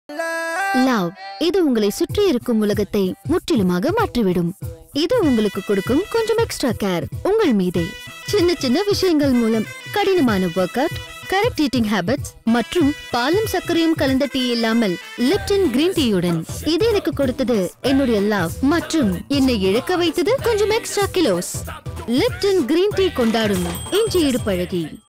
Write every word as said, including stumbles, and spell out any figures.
Love இது உங்களை சுற்றி இருக்கும் உலகத்தை முற்றிலுமாக மாற்றிவிடும். இது உங்களுக்கு கொடுக்கும் கொஞ்சம் எக்ஸ்ட்ரா கேர் உங்கள் மீதே. சின்ன சின்ன விஷயங்கள் மூலம் கடினமான work out, correct eating habits மற்றும் பாலும் சர்க்கரையும் கலந்த டீ இல்லாமல் லிப்டன் கிரீன் டீயுடன் இது எனக்கு கொடுத்தது என்னுடைய லவ் மற்றும் என்னை இழக்க வைத்தது கொஞ்சம் extra kilos. Lipton green tea கொண்டாடும் இஞ்சி இடுப்பழகி.